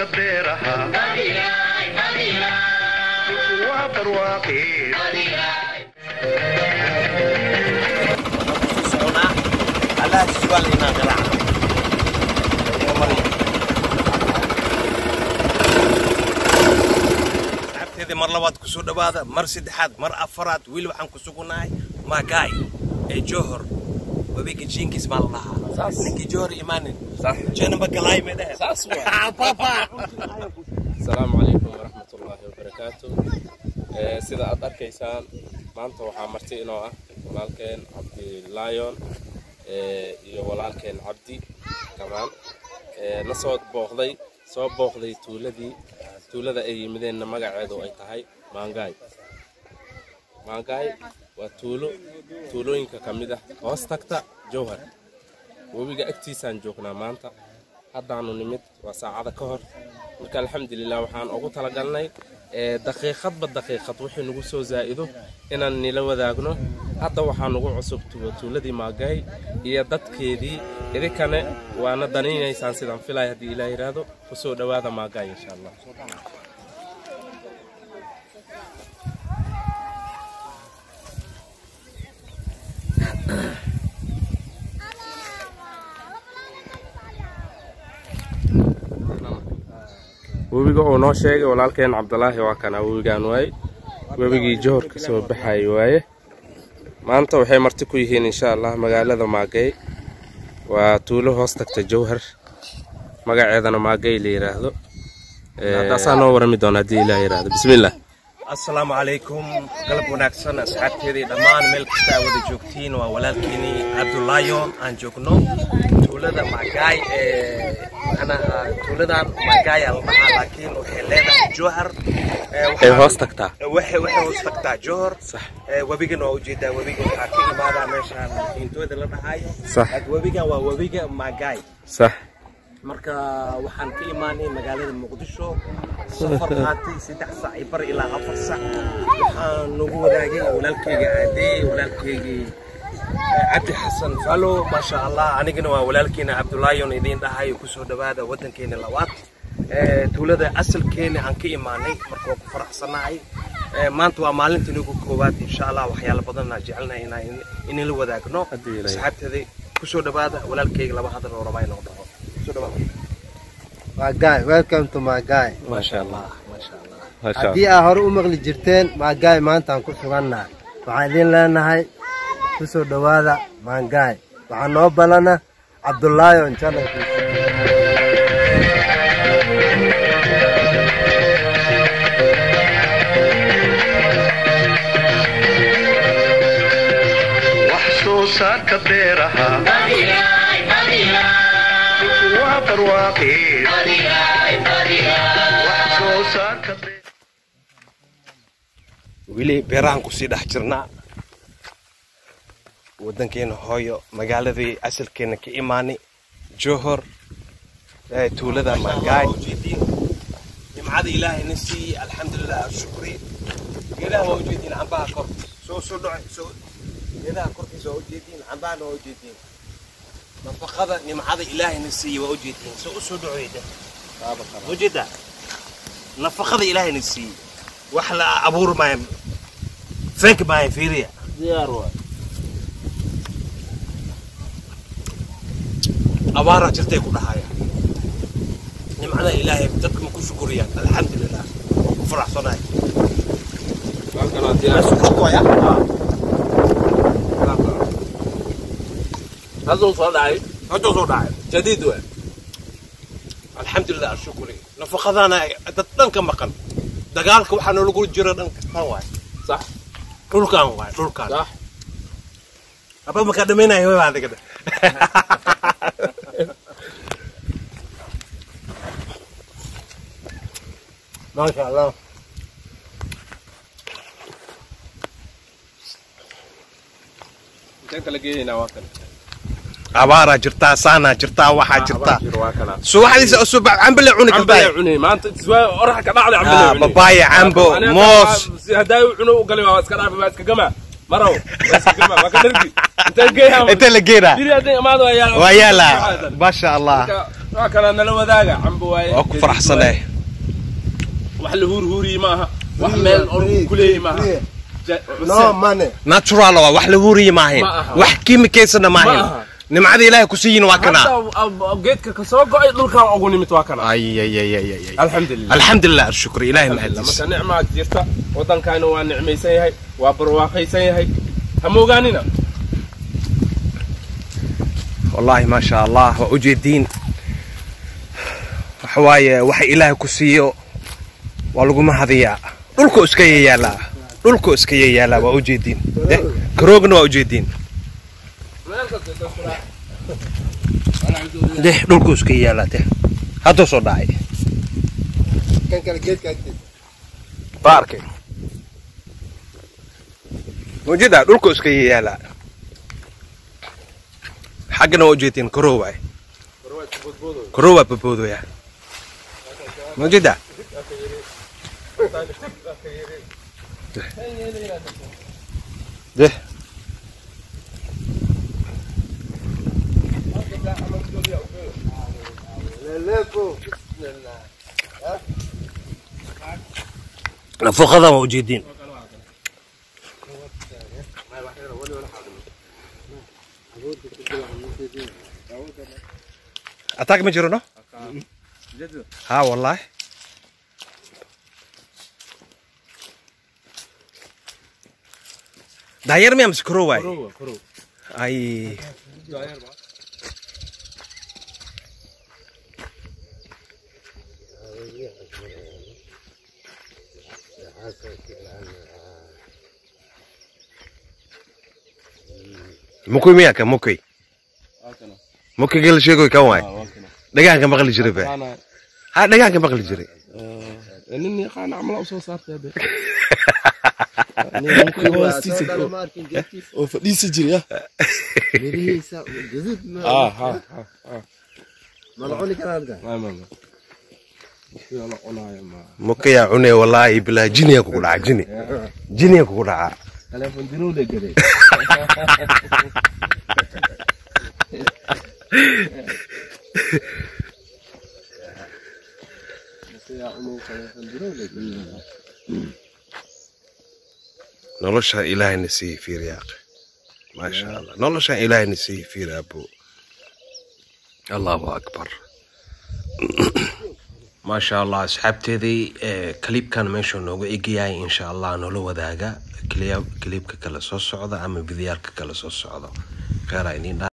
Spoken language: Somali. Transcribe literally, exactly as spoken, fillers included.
كبيرها وافر واقيد على السؤال هنا قرع هذه مر لباد كسو دباده مر سدحاد مر افراد ويل waxaan ku sugnahay Magai ee Johor وبيك جينكيس مال الله نكي جوهر إيمانين صح جنبك كلاي مده صح بابا السلام عليكم ورحمة الله وبركاته سيدا أدار كيسان مانتا وحا مرتي إنو أه ولالكين عبدي لايون iyo walaalkeen Cabdi kamaan ee la soo booqday soo booqday tuuladii tuulada ay yimideen magaceedu ay tahay Magai Magai waa tuulo tuulooyinka kamid ah hoos tagta Johor wabiga agtiisaan joognaa maanta haddaanu nimid waa saacada ka hor marka alxamdulillah waxaan ugu talagalnay ee daqiiqadba daqiiqad wixii nagu soo zaa'ido inaan nila wadaagno hadda waxaan ugu cusub tuuladii Magai iyo dadkeedii idikane waana daninaysaan sidaan filay hadii Ilaahay yiraahdo ku soo dhawaada Magai insha Allah webiga oo noo sheegay walaalkeen Cabdulaahi waa kana webigaan way webigii Johor ka soo baxay waaye maanta waxay marti ku yihiin insha Allah magaalada Magai waa tuulo hoos tagta Johor magaceedana Magai la yiraahdo ee taasana warami doona hadii Ilaahay yiraahdo bismillaah السلام عليكم قلب وناكسن أصحابتي دمان ملك استعود جوكتين وولالكيني عبد الله يوم عن جوكنو تولدا Magai أنا تولدا Magai المحل لكن وحلنا جوهر هوستكتا وحي وحي هوستكتا جوهر صح وبيجن وجدا وبيجن حكي ماذا مشان إنتوا ده لنا هاي صح وبيجن وبيجن Magai صح marka waxaan ka imaanay magaalada Muqdisho safar qaatay saddex saac bar ilaa afar saac waxaan nagu wadaagay walaalkayga Aadey walaalkayga Cabdi Xasan Falo ma sha Allah anigana waa walaalkeena Cabdullaahi oo idin dhahay ku soo dhawaada wadankeena labaad ee tuulada asalkeena aan ka imaanay marka ku faraxsanahay maanta waa maalintii ugu koowaad insha Allah waxyaalo badan aan jecelnahay in la wadaagno saxaabtay ku soo dhawaada walaalkayga laba hadal oo rabay inuu dhaho Magai, welcome to Magai. MashaAllah, MashaAllah. Haddii aad hore u maqli jirteen Magai maanta aan ku sugannahay waxaan idin leenahay ku soo dhawaada Magai waxaan noo balana Cabdullaahi oo inshallah wax soo saarka beeraha وافر واقيد wili beerahan ku sii dhax jirnaa wadankeena hooyo magaaladii asalkeena ka imaani Johor ee tuulada Magai nimcada Ilaahay nasi alxamdulillah shukri geedaha waa ujeedin cambaha kor soo soo dhacay soo geedaha korkiisa waa ujeedin cambaha waa ujeedin نفقة نمعذ إلهي نسي وأجدين سأسود عيدا وجدا نفقة إلهي نسي وحلا أبور ما يم فيك ما يفيريا زياروا أبارة جرتي كل حاجة نمعذ إلهي بدكم كل شكريا الحمد لله وفرح صناعي شكرا يا هذا صداعي هذا صداعي جديد وين الحمد لله الشكر نفقة أنا تتنك مقن دقالك وحنا نقول جرا هواي صح كل كان واي كل كان صح أبغى مقدمين أيوة بعد كده ما شاء الله انت لقينا واكل أبارة جرتا سانا جرتا واحد جرتا سو واحد يسأل سو عم بلع عنك الباي عني ما أنت تسوي أروح كبعض عم بلع عني بابايا عمبو موس هداي عنو وقال لي ما أسكر عارف بس كجمع مرة بس كجمع ما كنرجي أنت لقيها أنت لقينا ما هذا ويالا ما شاء الله وكان نلو ذاك عم بواي أكو فرح صلاة وحل هور هوري معها وحمل كله معها no money natural waa wax la huriyo maahayn wax kiimikaysana maahayn nimcada ilaahay ku siiyin waa kana geedka ka soo go'ay dhulka ugu nimid waa kana ay ay ay ay alxamdulillah alxamdulillah shukri ilaahay mahadis marka nicmaad jirta wadankaana waa nicmaysan yahay waa barwaaqaysan yahay hamoogaanina wallahi ma sha Allah wa ujeedin wax waaye wax ilaahay ku siiyo waa lagu mahadiyaa dhulku iska yaala dhulku iska yaala waa ujeedin karoogna waa ujeedin de dhulku iska yaala de hadda soo dhacay kan kale geedka agtiisa baarke wajida dhulku iska yaala xaqna waa ujeedin karoowa karoowa baboodo ya wajida ده فوق هذا موجودين أتاك مجرونه ها والله داير ميام سكرو واي كرو كرو اي داير ما مكوي مياك مكوي مكوي قال شيء كان واي دغان كان مقلي جري با ها دغان كان مقلي جري انني قانا عمل او سو صارت به oo fadhiisi jiray mirihiisa jadid ma ah ha ha malqoni karaadka ma ma yalla onaaya ma mukaya cunay wallahi bila jiniya ku dhaca jini jiniya ku dhaca telefoon dinu le garay ya unu telefoon dinu le garay nolosha ilaahay nasiib fiir yaaq ma sha Allah nolosha ilaahay nasiib fiir abo Allahu akbar ma sha Allah asxaabteedii clipkan meesha noogu igayay insha Allah nolo wadaaga clip clipka kala soo socda ama videoka kala soo socda khayr